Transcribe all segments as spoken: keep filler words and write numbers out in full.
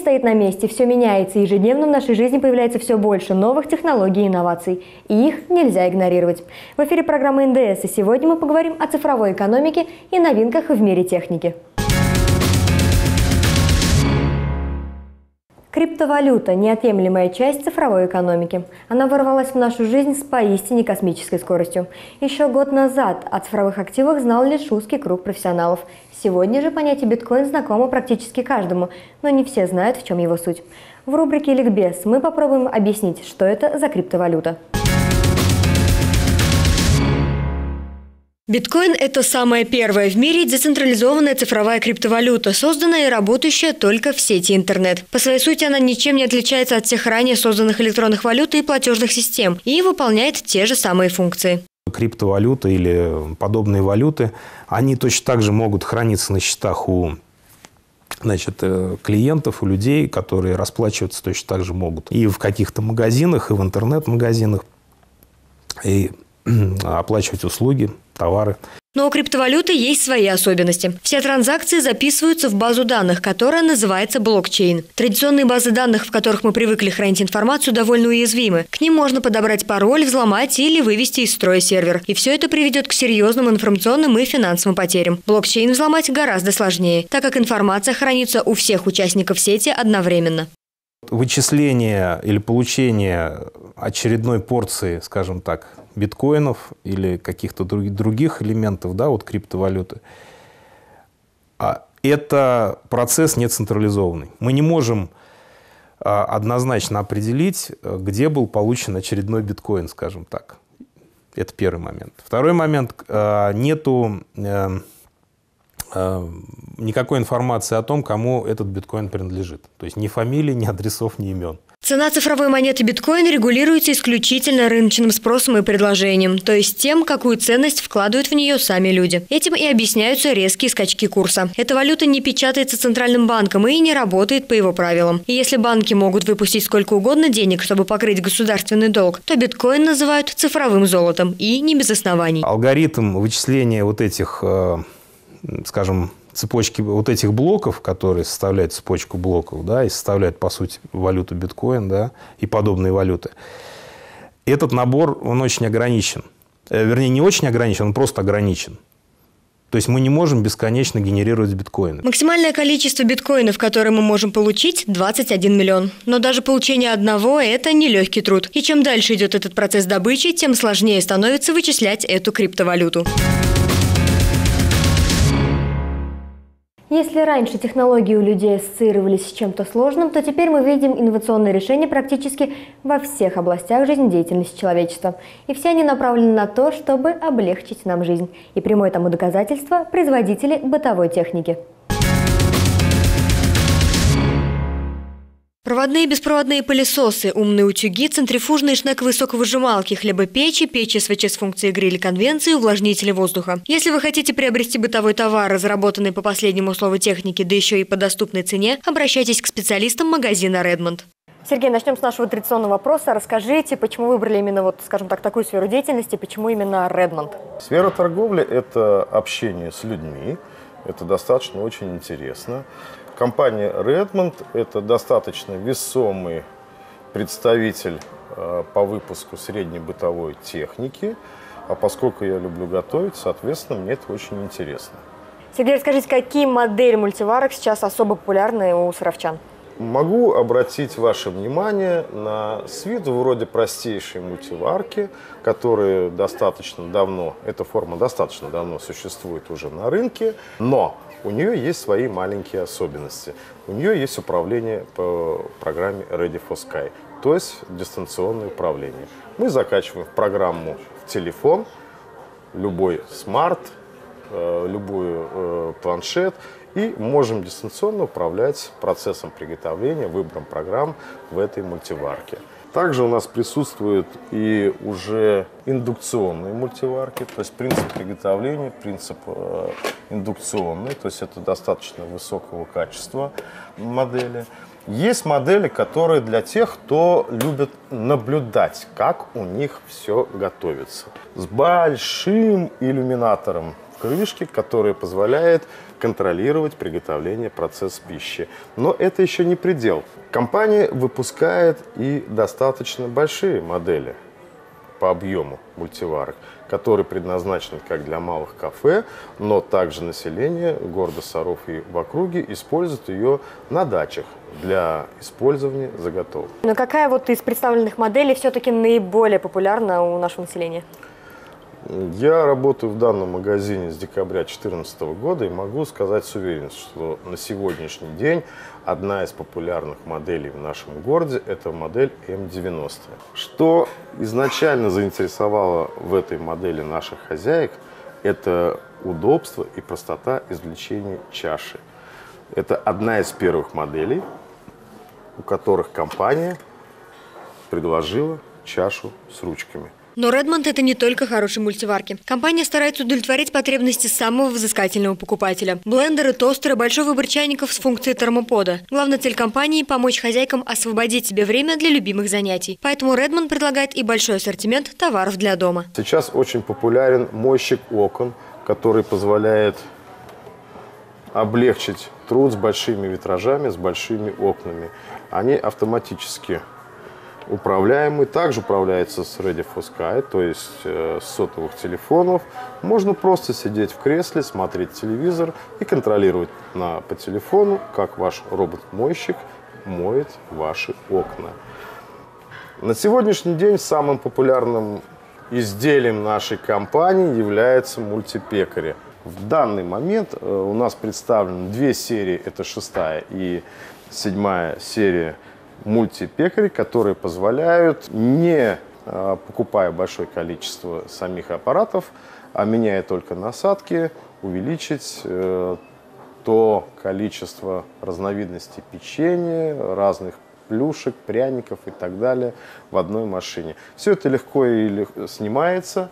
стоит на месте, все меняется, и ежедневно в нашей жизни появляется все больше новых технологий и инноваций, и их нельзя игнорировать. В эфире программы эн дэ эс, и сегодня мы поговорим о цифровой экономике и новинках в мире техники. Криптовалюта – неотъемлемая часть цифровой экономики. Она ворвалась в нашу жизнь с поистине космической скоростью. Еще год назад о цифровых активах знал лишь узкий круг профессионалов. Сегодня же понятие биткоин знакомо практически каждому, но не все знают, в чем его суть. В рубрике «Ликбез» мы попробуем объяснить, что это за криптовалюта. Биткоин – это самая первая в мире децентрализованная цифровая криптовалюта, созданная и работающая только в сети интернет. По своей сути она ничем не отличается от всех ранее созданных электронных валют и платежных систем и выполняет те же самые функции. Криптовалюта или подобные валюты, они точно так же могут храниться на счетах у значит, клиентов, у людей, которые расплачиваться точно так же могут. И в каких-то магазинах, и в интернет-магазинах, и оплачивать услуги, товары. Но у криптовалюты есть свои особенности. Все транзакции записываются в базу данных, которая называется блокчейн. Традиционные базы данных, в которых мы привыкли хранить информацию, довольно уязвимы. К ним можно подобрать пароль, взломать или вывести из строя сервер. И все это приведет к серьезным информационным и финансовым потерям. Блокчейн взломать гораздо сложнее, так как информация хранится у всех участников сети одновременно. Вычисление или получение очередной порции, скажем так, биткоинов или каких-то других элементов, да, вот криптовалюты, это процесс нецентрализованный. Мы не можем однозначно определить, где был получен очередной биткоин, скажем так. Это первый момент. Второй момент. Нету никакой информации о том, кому этот биткоин принадлежит. То есть ни фамилий, ни адресов, ни имен. Цена цифровой монеты биткоин регулируется исключительно рыночным спросом и предложением, то есть тем, какую ценность вкладывают в нее сами люди. Этим и объясняются резкие скачки курса. Эта валюта не печатается центральным банком и не работает по его правилам. И если банки могут выпустить сколько угодно денег, чтобы покрыть государственный долг, то биткоин называют цифровым золотом, и не без оснований. Алгоритм вычисления вот этих, скажем, цепочки вот этих блоков, которые составляют цепочку блоков, да, и составляют, по сути, валюту биткоин, да, и подобные валюты. Этот набор, он очень ограничен. Вернее, не очень ограничен, он просто ограничен. То есть мы не можем бесконечно генерировать биткоины. Максимальное количество биткоинов, которые мы можем получить – двадцать один миллион. Но даже получение одного – это нелегкий труд. И чем дальше идет этот процесс добычи, тем сложнее становится вычислять эту криптовалюту. Если раньше технологии у людей ассоциировались с чем-то сложным, то теперь мы видим инновационные решения практически во всех областях жизнедеятельности человечества. И все они направлены на то, чтобы облегчить нам жизнь. И прямое тому доказательство – производители бытовой техники. Проводные и беспроводные пылесосы, умные утюги, центрифужные шнековые соковыжималки, хлебопечи, печи эс вэ че с функцией гриля конвенции, увлажнители воздуха. Если вы хотите приобрести бытовой товар, разработанный по последнему слову техники, да еще и по доступной цене, обращайтесь к специалистам магазина Redmond. Сергей, начнем с нашего традиционного вопроса. Расскажите, почему выбрали именно, вот, скажем так, такую сферу деятельности, почему именно Redmond? Сфера торговли – это общение с людьми, это достаточно очень интересно. Компания Redmond – это достаточно весомый представитель э, по выпуску средней бытовой техники. А поскольку я люблю готовить, соответственно, мне это очень интересно. Сергей, расскажите, какие модели мультиварок сейчас особо популярны у саровчан? Могу обратить ваше внимание на с виду вроде простейшей мультиварки, которые достаточно давно, эта форма достаточно давно существует уже на рынке, но у нее есть свои маленькие особенности. У нее есть управление по программе Ready for Sky, то есть дистанционное управление. Мы закачиваем в программу в телефон, любой смарт, любой планшет, и можем дистанционно управлять процессом приготовления, выбором программ в этой мультиварке. Также у нас присутствуют и уже индукционные мультиварки, то есть принцип приготовления, принцип э, индукционный, то есть это достаточно высокого качества модели. Есть модели, которые для тех, кто любит наблюдать, как у них все готовится. С большим иллюминатором, крышки, которая позволяет контролировать приготовление процесса пищи. Но это еще не предел. Компания выпускает и достаточно большие модели по объему мультиварок, которые предназначены как для малых кафе, но также население города Саров и в округе использует ее на дачах для использования заготовок. Но какая вот из представленных моделей все-таки наиболее популярна у нашего населения? Я работаю в данном магазине с декабря две тысячи четырнадцатого года и могу сказать с уверенностью, что на сегодняшний день одна из популярных моделей в нашем городе – это модель эм девяносто. Что изначально заинтересовало в этой модели наших хозяек – это удобство и простота извлечения чаши. Это одна из первых моделей, у которых компания предложила чашу с ручками. Но Redmond – это не только хорошие мультиварки. Компания старается удовлетворить потребности самого взыскательного покупателя. Блендеры, тостеры, большой выбор чайников с функцией термопода. Главная цель компании – помочь хозяйкам освободить себе время для любимых занятий. Поэтому Redmond предлагает и большой ассортимент товаров для дома. Сейчас очень популярен мойщик окон, который позволяет облегчить труд с большими витражами, с большими окнами. Они автоматически управляемый, также управляется с Ready for Sky, то есть э, с сотовых телефонов. Можно просто сидеть в кресле, смотреть телевизор и контролировать на, по телефону, как ваш робот-мойщик моет ваши окна. На сегодняшний день самым популярным изделием нашей компании является мультипекари. В данный момент э, у нас представлены две серии, это шестая и седьмая серия мультипекари, которые позволяют, не э, покупая большое количество самих аппаратов, а меняя только насадки, увеличить э, то количество разновидностей печенья, разных плюшек, пряников и так далее в одной машине. Все это легко и легко снимается.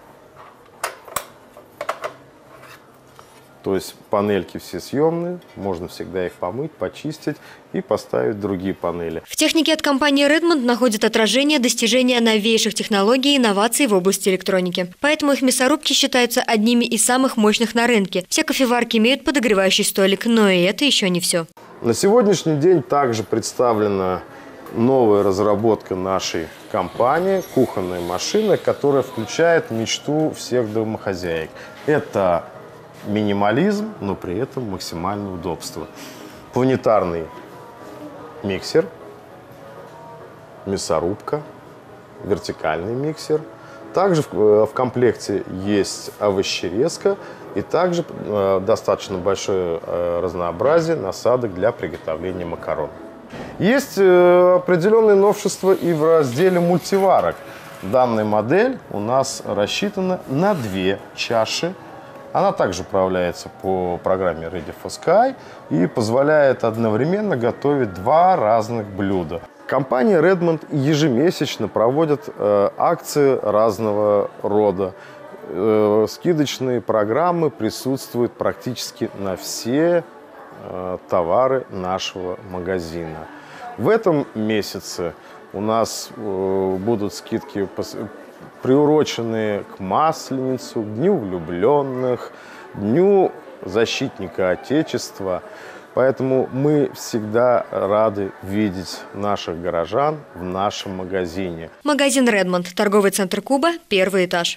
То есть панельки все съемные, можно всегда их помыть, почистить и поставить другие панели. В технике от компании Redmond находят отражение достижения новейших технологий и инноваций в области электроники. Поэтому их мясорубки считаются одними из самых мощных на рынке. Все кофеварки имеют подогревающий столик, но и это еще не все. На сегодняшний день также представлена новая разработка нашей компании – кухонная машина, которая включает мечту всех домохозяек. Это минимализм, но при этом максимальное удобство. Планетарный миксер, мясорубка, вертикальный миксер. Также в, в комплекте есть овощерезка и также э, достаточно большое э, разнообразие насадок для приготовления макарон. Есть э, определенные новшества и в разделе мультиварок. Данная модель у нас рассчитана на две чаши. Она также управляется по программе Ready for Sky и позволяет одновременно готовить два разных блюда. Компания Redmond ежемесячно проводит э, акции разного рода. Э, скидочные программы присутствуют практически на все э, товары нашего магазина. В этом месяце у нас э, будут скидки по приуроченные к Масленицу, к Дню влюбленных, Дню защитника Отечества. Поэтому мы всегда рады видеть наших горожан в нашем магазине. Магазин Redmond, торговый центр Куба, первый этаж.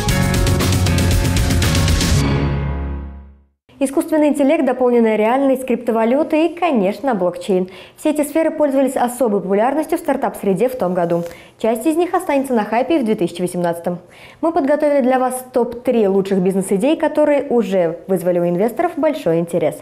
Искусственный интеллект, дополненная реальность, криптовалюты и, конечно, блокчейн. Все эти сферы пользовались особой популярностью в стартап-среде в том году. Часть из них останется на хайпе в две тысячи восемнадцатом. Мы подготовили для вас топ три лучших бизнес-идей, которые уже вызвали у инвесторов большой интерес.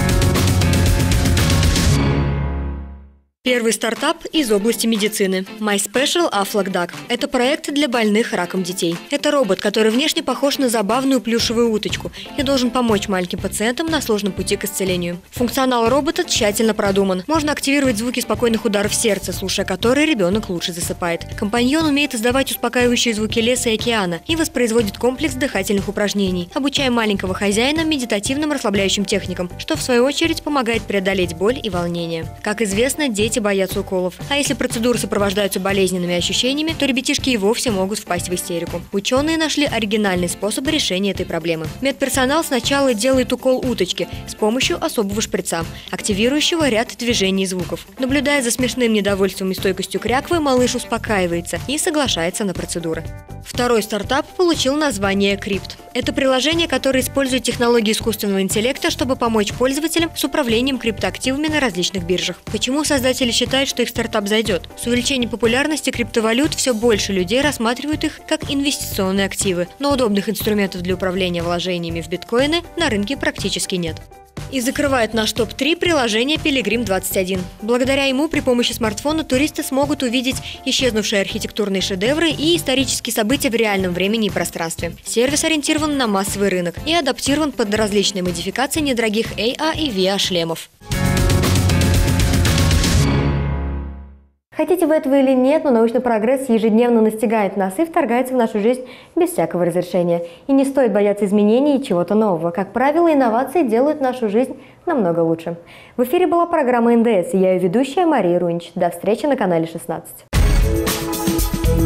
Первый стартап из области медицины. MySpecial Aflac Это проект для больных раком детей. Это робот, который внешне похож на забавную плюшевую уточку и должен помочь маленьким пациентам на сложном пути к исцелению. Функционал робота тщательно продуман. Можно активировать звуки спокойных ударов сердца, слушая которые ребенок лучше засыпает. Компаньон умеет издавать успокаивающие звуки леса и океана и воспроизводит комплекс дыхательных упражнений, обучая маленького хозяина медитативным расслабляющим техникам, что в свою очередь помогает преодолеть боль и волнение. Как известно, дети дети боятся уколов. А если процедуры сопровождаются болезненными ощущениями, то ребятишки и вовсе могут впасть в истерику. Ученые нашли оригинальный способ решения этой проблемы. Медперсонал сначала делает укол уточки с помощью особого шприца, активирующего ряд движений и звуков. Наблюдая за смешным недовольством и стойкостью кряквы, малыш успокаивается и соглашается на процедуры. Второй стартап получил название Crypt. Это приложение, которое использует технологии искусственного интеллекта, чтобы помочь пользователям с управлением криптоактивами на различных биржах. Почему создатели считают, что их стартап зайдет? С увеличением популярности криптовалют все больше людей рассматривают их как инвестиционные активы, но удобных инструментов для управления вложениями в биткоины на рынке практически нет. И закрывает наш топ три приложение Пилигрим двадцать один. Благодаря ему при помощи смартфона туристы смогут увидеть исчезнувшие архитектурные шедевры и исторические события в реальном времени и пространстве. Сервис ориентирован на массовый рынок и адаптирован под различные модификации недорогих эй ар и ви ар-шлемов. Хотите вы этого или нет, но научный прогресс ежедневно настигает нас и вторгается в нашу жизнь без всякого разрешения. И не стоит бояться изменений и чего-то нового. Как правило, инновации делают нашу жизнь намного лучше. В эфире была программа эн дэ эс, и я ее ведущая Мария Рунич. До встречи на канале шестнадцать.